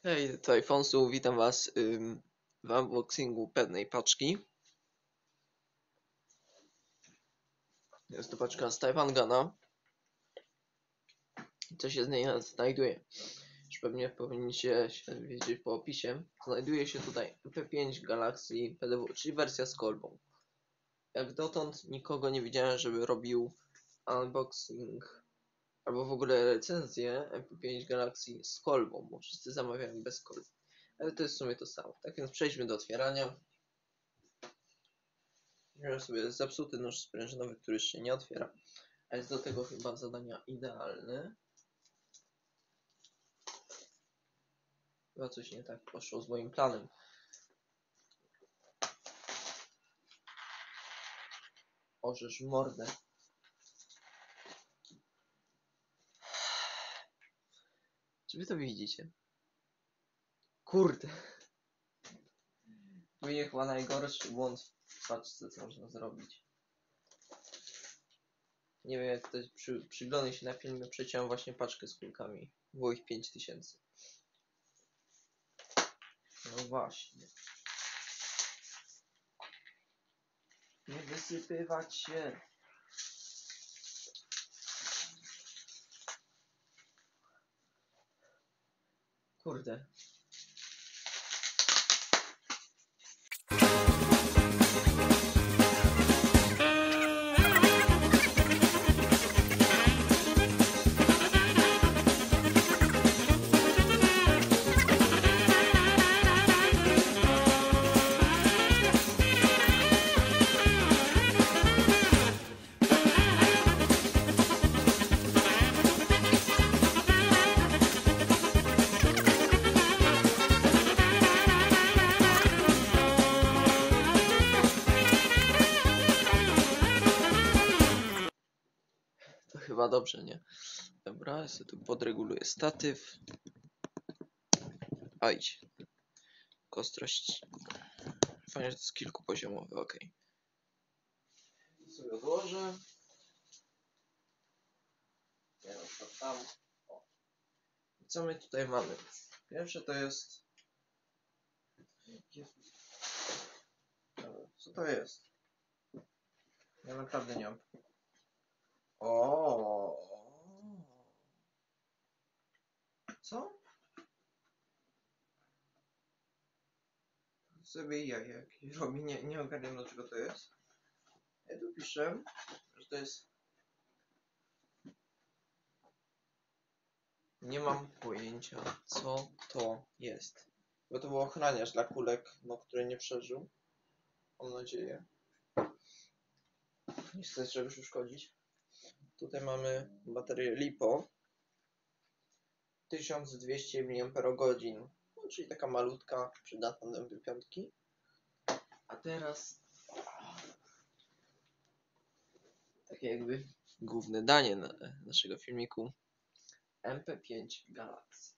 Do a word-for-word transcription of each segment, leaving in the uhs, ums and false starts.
Hej, tutaj Fonsu, witam was ym, w unboxingu pewnej paczki. Jest to paczka z Taiwan Gana. Co się z niej znajduje? Już pewnie powinniście się wiedzieć po opisie. Znajduje się tutaj M P pięć Galaxy P D W, czyli wersja z kolbą. Jak dotąd nikogo nie widziałem, żeby robił unboxing albo w ogóle recenzję M P pięć Galaxy z kolbą, bo wszyscy zamawiają bez kolby. Ale to jest w sumie to samo. Tak więc przejdźmy do otwierania. Wziąłem sobie zepsuty nóż sprężynowy, który się nie otwiera, a jest do tego chyba zadania idealny. Chyba coś nie tak poszło z moim planem. Orzesz mordę. Czy wy to widzicie? Kurde. To jest chyba najgorszy błąd w paczce, co można zrobić. Nie wiem, jak ktoś przy, przygląda się na filmie, przeciąłem właśnie paczkę z kulkami. Było ich pięć tysięcy. No właśnie. Nie wysypywać się. Kurde. To chyba dobrze, nie? Dobra, ja sobie tu podreguluję statyw. Ajdź. Ostrość. Fajnie, że to jest kilkupoziomowe, ok. Sobie odłożę. Ja na przykład tam. O. Co my tutaj mamy? Pierwsze to jest... Jezus. Co to jest? Ja naprawdę nie mam. O. Co? Sobie ja jak robi, nie, nie ogarniam, do czego to jest. Ja tu piszę, że to jest... Nie mam pojęcia, co to jest. Bo to był ochraniacz dla kulek, no, który nie przeżył. Mam nadzieję. Nie chcę czegoś uszkodzić. Tutaj mamy baterię LiPo. tysiąc dwieście miliamperogodzin. No, czyli taka malutka, przydatna do M P pięć. A teraz... Takie jakby główne danie na naszego filmiku. M P pięć Galaxy.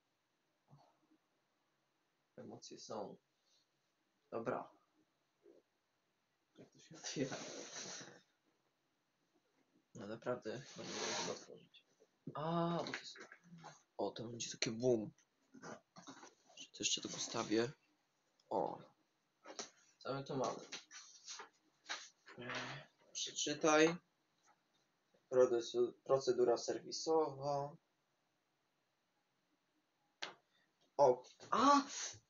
Emocje są. Dobra. Jak to się otwiera? No naprawdę chyba nie mogę tego otworzyć. A, bo to jest... O, to będzie takie boom. To jeszcze to postawię. O. Co my tu mamy? Przeczytaj. Procedura serwisowa. O. A!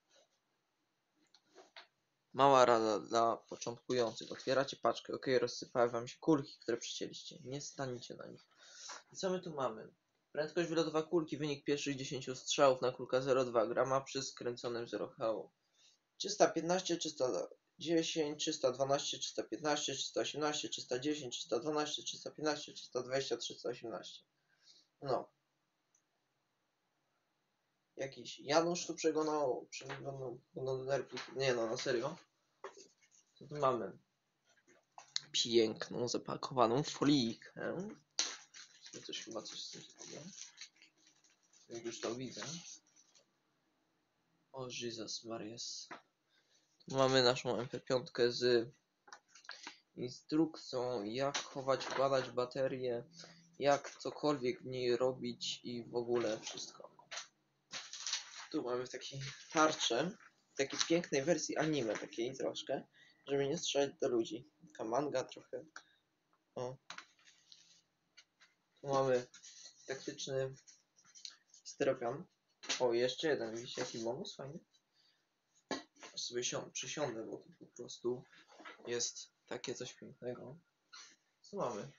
Mała rada dla początkujących. Otwieracie paczkę. Ok, rozsypały wam się kulki, które przycięliście. Nie staniecie na nich. I co my tu mamy? Prędkość wylotowa kulki. Wynik pierwszych dziesięciu strzałów na kulka zero przecinek dwa grama przy skręconym zero H U. trzysta piętnaście, trzysta dziesięć, trzysta dwanaście, trzysta piętnaście, trzysta osiemnaście, trzysta dziesięć, trzysta dwanaście, trzysta piętnaście, trzysta dwadzieścia, trzysta osiemnaście. No. Jakiś Janusz tu przegonał, przegonał, nie no, na serio. Co tu mamy? Piękną, zapakowaną folijkę. Coś chyba coś z tym zrobię. Jak już to widzę. O Jezus Marias. Tu mamy naszą M P pięć z instrukcją, jak chować, badać baterię, jak cokolwiek w niej robić i w ogóle wszystko. Tu mamy w takiej tarczy, w takiej pięknej wersji anime, takiej troszkę, żeby nie strzelać do ludzi. Taka manga trochę. O. Tu mamy taktyczny styropian. O, jeszcze jeden, widzicie jaki bonus fajny? Aż sobie sią- przysiądę, bo to po prostu jest takie coś pięknego. Co mamy?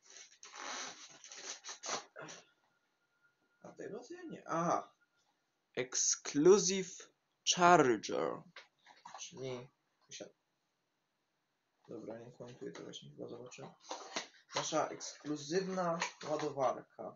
A tego to ja nie. Aha. Exclusive Charger. Czyli... Dobra, nie komentuję, to właśnie chyba zobaczę. Nasza ekskluzywna ładowarka.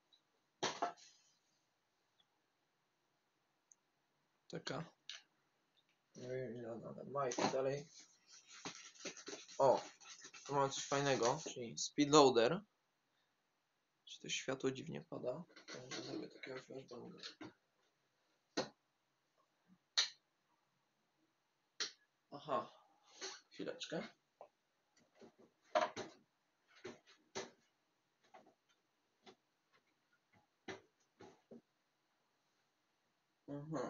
Taka. Nie wiem ile ona ma i tak dalej. O! Tu mamy coś fajnego, czyli speedloader. Czy to światło dziwnie pada? To może zrobię takiego flashbangu. Aha. Chwileczkę. Mhm.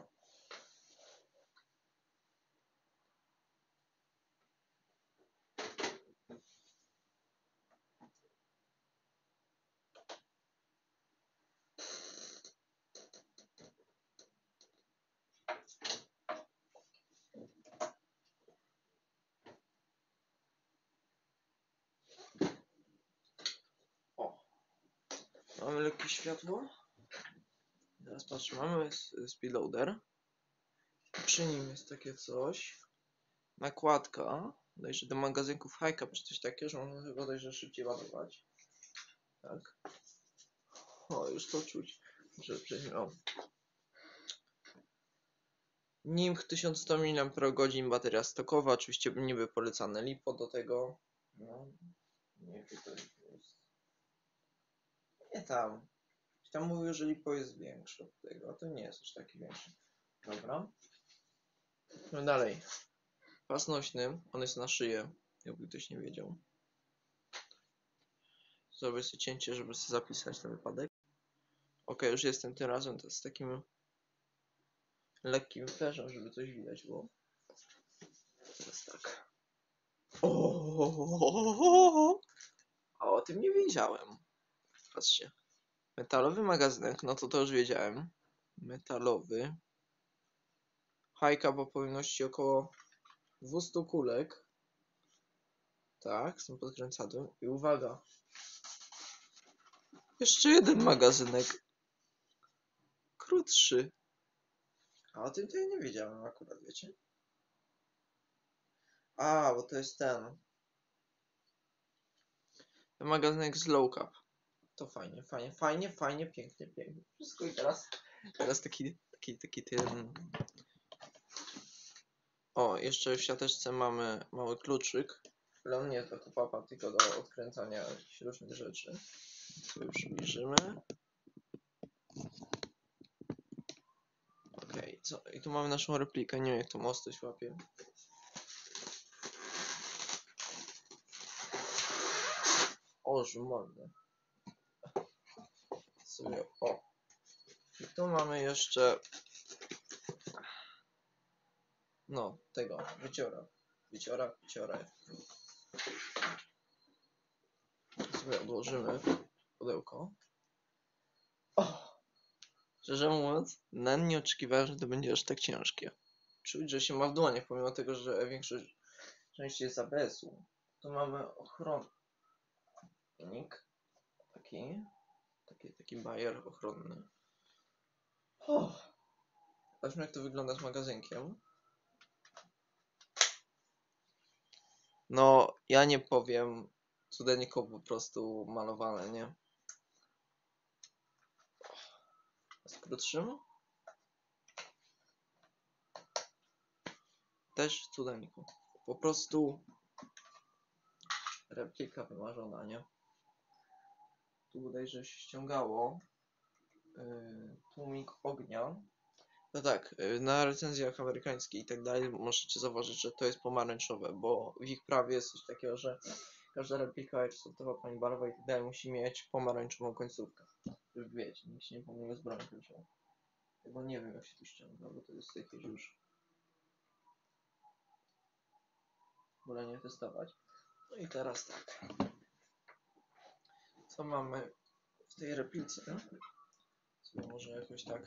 O. Mamy lekkie światło. Teraz patrzę, mamy speedloader. Przy nim jest takie coś. Nakładka. Bodajże do magazynków high-cap czy coś takiego, że można chyba bodajże szybciej ładować. Tak. O, już to czuć. Że o. N I M tysiąc sto miliamperów bateria stokowa. Oczywiście niby polecane LiPo do tego. No. Nie wiem, to jest. Nie tam. Tam mówił, że LiPo jest większe od tego, a to nie jest aż taki większy. Dobra. No dalej. Pas nośny, on jest na szyję, jakby ktoś nie wiedział. Zrobię sobie cięcie, żeby sobie zapisać na wypadek. Ok, już jestem tym razem, to z takim lekkim flashem, żeby coś widać było. Teraz tak. O, a o tym nie wiedziałem. Patrzcie. Metalowy magazynek, no to to już wiedziałem. Metalowy. High-cap o pojemności około dwieście kulek. Tak, z tym podkręcadłem. I uwaga. Jeszcze jeden magazynek. Krótszy. A o tym to ja nie wiedziałem akurat, wiecie? A, bo to jest ten. Ten magazynek z low cap. To fajnie, fajnie, fajnie, fajnie, pięknie, pięknie. Wszystko i teraz. Teraz taki, taki, taki ten. O, jeszcze w siateczce mamy mały kluczyk. Ale on nie jest do pop-upa, tylko do odkręcania jakichś różnych rzeczy. Tu już przybliżymy. Okej, okay, co? I tu mamy naszą replikę. Nie wiem, jak to mocność łapie. O, żmolne. Sobie, o. I tu mamy jeszcze. No, tego, wyciora. Wyciora, wyciora. Sobie odłożymy pudełko. O! Szczerze mówiąc, nawet nie oczekiwałem, że to będzie aż tak ciężkie. Czuć, że się ma w dłoniach, pomimo tego, że większość części jest A B S-u. Tu mamy ochronnik. Taki. Taki, taki bajer ochronny. O! Zobaczmy, jak to wygląda z magazynkiem. No, ja nie powiem, cudeńko po prostu malowane, nie? Z krótszym? Też cudeńko. Po prostu replika wymarzona, nie? Tu bodajże się ściągało yy, tłumik ognia. No tak, yy, na recenzjach amerykańskich i tak dalej możecie zauważyć, że to jest pomarańczowe, bo w ich prawie jest coś takiego, że każda replika eksportowa pani barwa i tak dalej musi mieć pomarańczową końcówkę. Żeby wiecie, nikt się nie pomylił z bronią kluczową. Bo nie wiem jak się tu ściąga, bo to jest jakieś już... Wolę nie testować. No i teraz tak. Co mamy w tej replice? Sobie może jakoś tak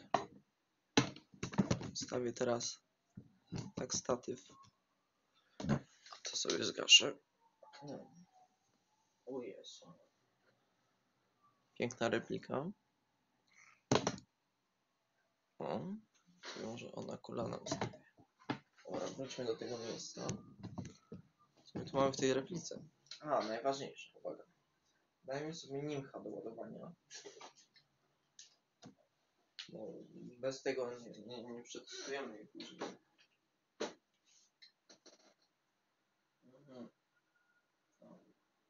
stawię teraz tak statyw. A to sobie zgaszę. No. O Jezu. Piękna replika. O, to może ona kolana ustawię. Dobra, wróćmy do tego miejsca. Co my tu mamy w tej replice? A, najważniejsze, uwaga. Dajmy sobie nimcha do ładowania. No, bez tego nie, nie, nie przetestujemy jej później. Mhm. No.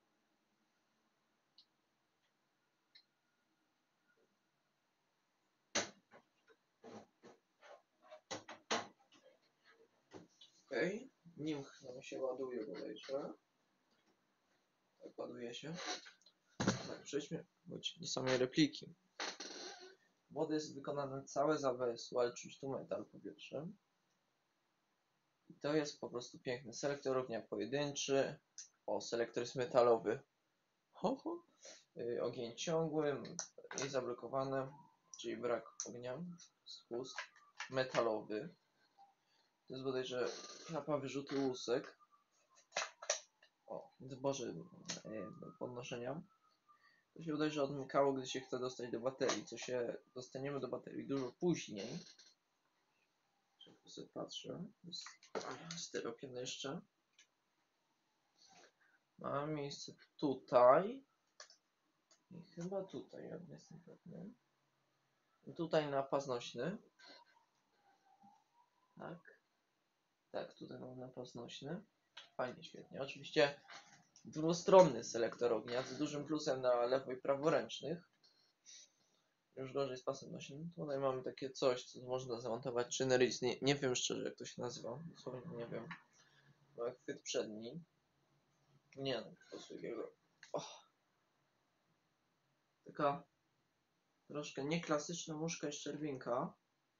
Okej, okay. Nimch nam się ładuje bodajże. Tak, ładuje się. Tak, przejdźmy do samej repliki. Wody jest wykonane całe z A B S-u, ale czuć tu metal po pierwsze. I to jest po prostu piękny selektor ognia pojedynczy. O, selektor jest metalowy. Ho, ho. Yy, ogień ciągły, niezablokowany, czyli brak ognia, spust. Metalowy. To jest bodajże klapa wyrzutu łusek. O, dworze do podnoszenia. To się bodajże odmykało, gdy się chce dostać do baterii, co się dostaniemy do baterii dużo później. Szybko sobie patrzę. Jest styropian jeszcze. Ma miejsce tutaj. I chyba tutaj, jak nie jestem pewny. I tutaj na pas nośny. Tak. Tak, tutaj mamy na pas nośny. Fajnie, świetnie. Oczywiście dwustronny selektor ognia z dużym plusem na lewo i praworęcznych. Już gorzej z pasem nośnym. Tutaj mamy takie coś, co można zamontować czy Nerys. Nie, nie wiem szczerze jak to się nazywa. Dosłownie nie wiem. Ma jak chwyt przedni. Nie no, po prostu jego. Oh. Taka troszkę nieklasyczna muszka i szczerbinka.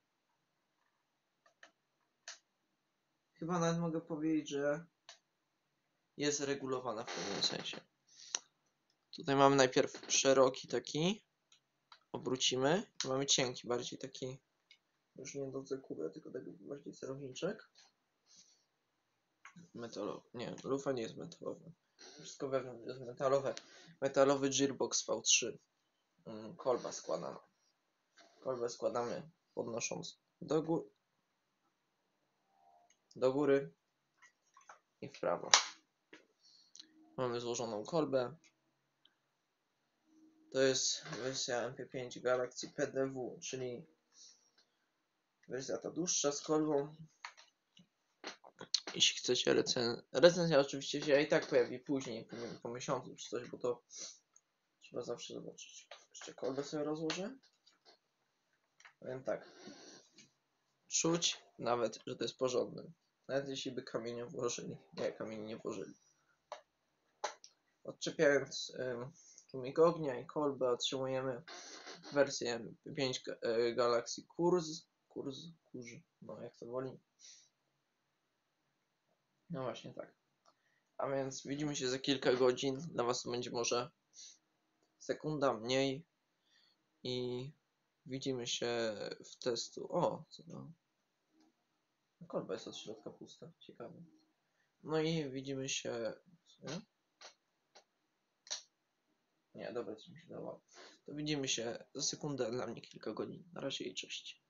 Chyba nawet mogę powiedzieć, że jest regulowana w pewnym sensie. Tutaj mamy najpierw szeroki taki. Obrócimy. Mamy cienki, bardziej taki. Już nie do zakupy, tylko taki bardziej celowniczek. Metalowy. Nie, lufa nie jest metalowa. Wszystko wewnątrz jest metalowe. Metalowy Gearbox V trzy. Mm, kolba składana. Kolbę składamy podnosząc do, gó do góry i w prawo. Mamy złożoną kolbę. To jest wersja M P pięć Galaxy P D W, czyli wersja ta dłuższa z kolbą. Jeśli chcecie recenzję, recenzja oczywiście się i tak pojawi później, po, po miesiącu czy coś, bo to trzeba zawsze zobaczyć. Jeszcze kolbę sobie rozłożę. Powiem tak. Czuć nawet, że to jest porządny. Nawet jeśli by kamienia włożyli. Nie, kamieni nie włożyli. Odczepiając ym, tłumik ognia i kolbę otrzymujemy wersję M P pięć y, Galaxy Kurs. Kurs, kurz, no jak to woli. No właśnie tak. A więc widzimy się za kilka godzin. Dla was to będzie może sekunda mniej. I widzimy się w testu. O, co to? Kolba jest od środka pusta. Ciekawe. No i widzimy się... Nie, nie dobra, co mi się dało. To widzimy się za sekundę, dla mnie kilka godzin. Na razie i cześć.